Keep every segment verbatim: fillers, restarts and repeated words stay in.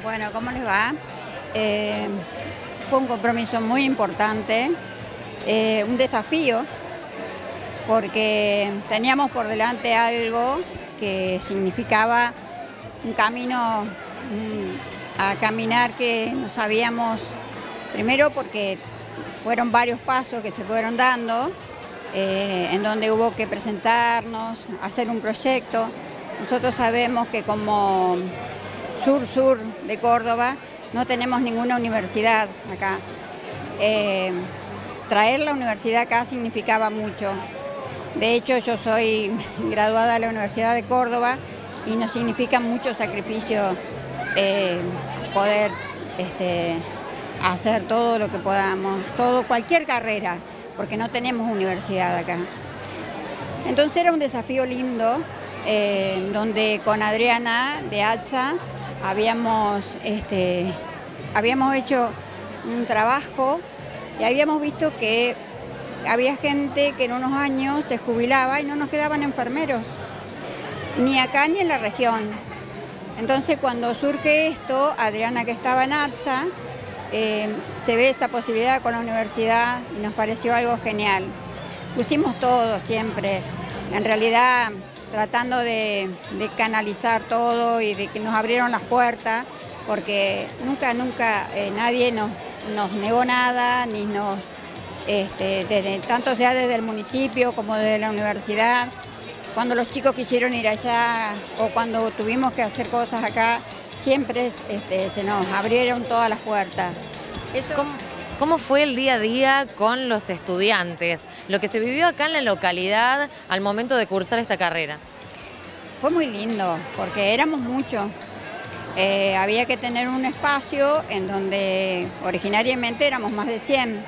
Bueno, ¿cómo les va? Eh, fue un compromiso muy importante, eh, un desafío, porque teníamos por delante algo que significaba un camino mm, a caminar que no sabíamos, primero porque fueron varios pasos que se fueron dando, eh, en donde hubo que presentarnos, hacer un proyecto. Nosotros sabemos que como sur-sur de Córdoba no tenemos ninguna universidad acá. Eh, traer la universidad acá significaba mucho. De hecho, yo soy graduada de la Universidad de Córdoba y nos significa mucho sacrificio eh, poder este, hacer todo lo que podamos, todo, cualquier carrera, porque no tenemos universidad acá. Entonces era un desafío lindo, eh, donde con Adriana de ATSA habíamos, este, habíamos hecho un trabajo y habíamos visto que había gente que en unos años se jubilaba y no nos quedaban enfermeros, ni acá ni en la región. Entonces cuando surge esto, Adriana, que estaba en ATSA, eh, se ve esta posibilidad con la universidad y nos pareció algo genial. Pusimos todo siempre, en realidad tratando de, de canalizar todo y de que nos abrieron las puertas, porque nunca, nunca eh, nadie nos, nos negó nada, ni nos... Este, desde, tanto sea desde el municipio como desde la universidad. Cuando los chicos quisieron ir allá o cuando tuvimos que hacer cosas acá, siempre este, se nos abrieron todas las puertas. Eso... ¿Cómo, ¿Cómo fue el día a día con los estudiantes? Lo que se vivió acá en la localidad al momento de cursar esta carrera. Fue muy lindo, porque éramos muchos. Eh, había que tener un espacio en donde originariamente éramos más de cien.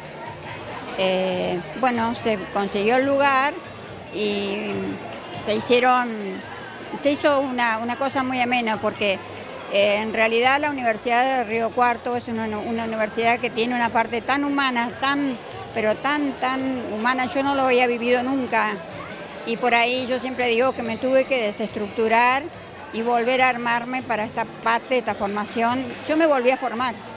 Eh, bueno, se consiguió el lugar y se hicieron, se hizo una, una cosa muy amena, porque eh, en realidad la Universidad de Río Cuarto es una, una universidad que tiene una parte tan humana, tan, pero tan, tan humana, yo no lo había vivido nunca, y por ahí yo siempre digo que me tuve que desestructurar y volver a armarme para esta parte, esta formación. Yo me volví a formar.